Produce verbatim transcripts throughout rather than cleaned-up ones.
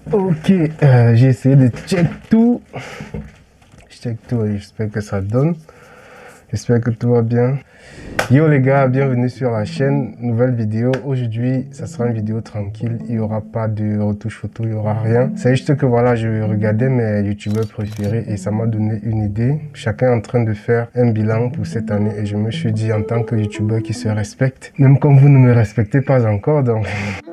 Ok, euh, j'ai essayé de check tout. Je check tout et j'espère que ça donne. J'espère que tout va bien. Yo les gars, bienvenue sur la chaîne. Nouvelle vidéo. Aujourd'hui, ça sera une vidéo tranquille. Il n'y aura pas de retouche photo, il n'y aura rien. C'est juste que voilà, je regardais mes youtubeurs préférés et ça m'a donné une idée. Chacun est en train de faire un bilan pour cette année et je me suis dit en tant que youtubeur qui se respecte, même comme vous ne me respectez pas encore, donc...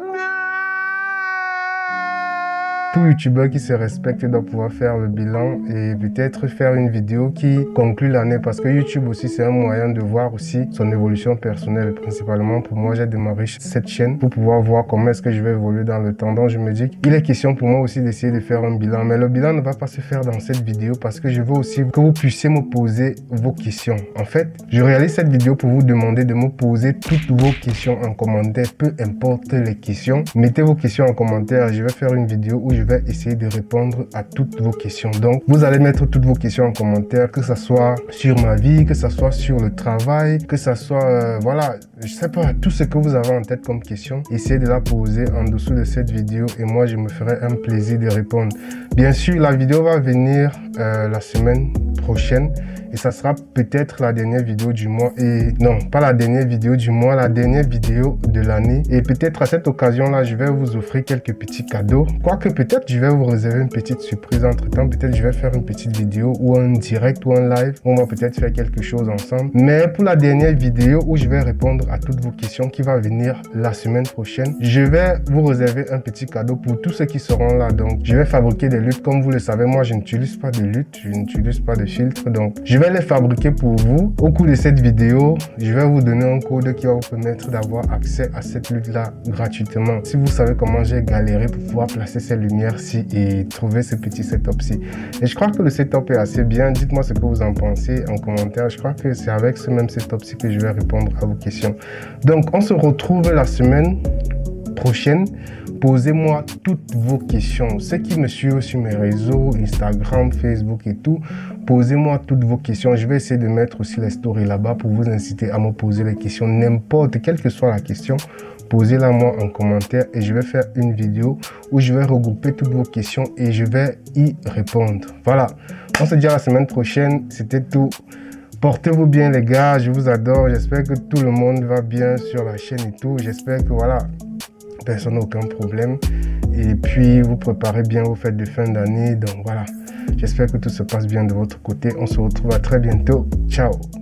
Tout youtubeur qui se respecte doit pouvoir faire le bilan et peut-être faire une vidéo qui conclut l'année, parce que YouTube aussi c'est un moyen de voir aussi son évolution personnelle. Principalement pour moi, j'ai démarré cette chaîne pour pouvoir voir comment est-ce que je vais évoluer dans le temps. Donc je me dis qu'il est question pour moi aussi d'essayer de faire un bilan, mais le bilan ne va pas se faire dans cette vidéo parce que je veux aussi que vous puissiez me poser vos questions. En fait, je réalise cette vidéo pour vous demander de me poser toutes vos questions en commentaire, peu importe les questions. Mettez vos questions en commentaire, je vais faire une vidéo où je je vais essayer de répondre à toutes vos questions. Donc, vous allez mettre toutes vos questions en commentaire, que ce soit sur ma vie, que ce soit sur le travail, que ce soit, euh, voilà, je sais pas, tout ce que vous avez en tête comme question, essayez de la poser en dessous de cette vidéo et moi, je me ferai un plaisir de répondre. Bien sûr, la vidéo va venir euh, la semaine prochaine. Et ça sera peut-être la dernière vidéo du mois. Et non, pas la dernière vidéo du mois, la dernière vidéo de l'année. Et peut-être à cette occasion-là, je vais vous offrir quelques petits cadeaux. Quoique peut-être je vais vous réserver une petite surprise entre-temps. Peut-être je vais faire une petite vidéo ou un direct ou un live. On va peut-être faire quelque chose ensemble. Mais pour la dernière vidéo où je vais répondre à toutes vos questions qui va venir la semaine prochaine, je vais vous réserver un petit cadeau pour tous ceux qui seront là. Donc, je vais fabriquer des luttes. Comme vous le savez, moi, je n'utilise pas de lutte. Je n'utilise pas de filtre. Donc, je Je vais les fabriquer pour vous. Au cours de cette vidéo, je vais vous donner un code qui va vous permettre d'avoir accès à cette lutte-là gratuitement. Si vous savez comment j'ai galéré pour pouvoir placer ces lumières-ci et trouver ce petit setup-ci. Et je crois que le setup est assez bien. Dites-moi ce que vous en pensez en commentaire. Je crois que c'est avec ce même setup-ci que je vais répondre à vos questions. Donc, on se retrouve la semaine prochaine. Posez-moi toutes vos questions. Ceux qui me suivent sur mes réseaux, Instagram, Facebook et tout, posez-moi toutes vos questions. Je vais essayer de mettre aussi les stories là-bas pour vous inciter à me poser les questions. N'importe quelle que soit la question, posez-la moi en commentaire et je vais faire une vidéo où je vais regrouper toutes vos questions et je vais y répondre. Voilà, on se dit à la semaine prochaine. C'était tout. Portez-vous bien les gars, je vous adore. J'espère que tout le monde va bien sur la chaîne et tout. J'espère que voilà, personne n'a aucun problème. Et puis, vous préparez bien vos fêtes de fin d'année. Donc voilà, j'espère que tout se passe bien de votre côté. On se retrouve à très bientôt. Ciao.